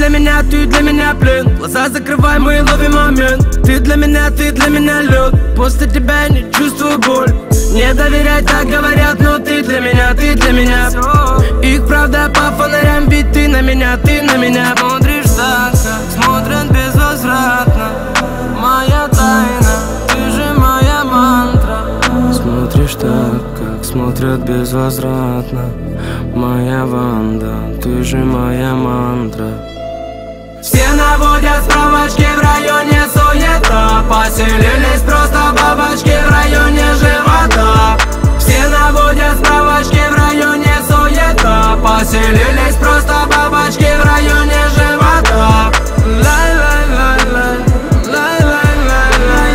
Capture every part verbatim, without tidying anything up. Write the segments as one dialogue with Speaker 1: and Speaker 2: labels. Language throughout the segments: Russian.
Speaker 1: для меня, ты для меня плен. Глаза закрывай, мы ловим момент. Ты для меня, ты для меня лед. После тебя не чувствую боль. Не доверять, так говорят, но ты для меня, ты для меня. Их правда по фонарям, ведь ты на меня, ты на меня. Смотришь так, как смотрят безвозвратно. Моя тайна, ты же моя мантра. Смотришь так, как смотрят безвозвратно. Моя Ванда, ты же моя мантра. Все наводят справочки, в районе суета. Поселились просто бабочки в районе живота. Все наводят справочки, в районе суета. Поселились просто бабочки в районе живота. Лай-лай-лай-лай, лай-лай-лай-лай.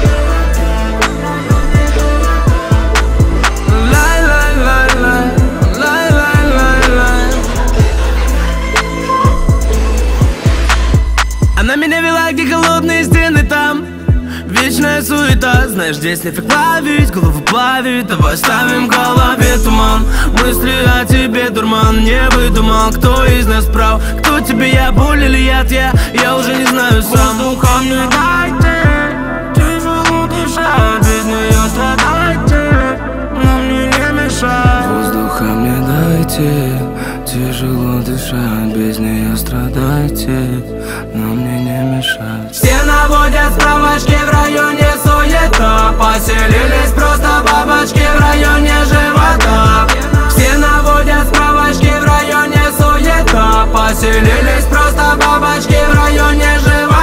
Speaker 1: Лай-лай-лай-лай, лай-лай-лай-лай. Она меня вела, где холодные стены, там вечная суета. Знаешь, здесь нефиг ловить, голову плавит. Давай ставим в голове туман. Мысли о тебе дурман. Не выдумал, кто из нас прав. Кто тебе, я, боль или яд, я Я уже не знаю сам. Воздуха мне дайте, тяжело дышать, без нее страдайте, но мне не мешай. Воздуха мне дайте, тяжело дышать, без нее страдайте, но мне не мешать. Все наводят справочки, в районе суета. Поселились просто бабочки в районе живота. Все наводят справочки, в районе суета. Поселились просто бабочки в районе живота.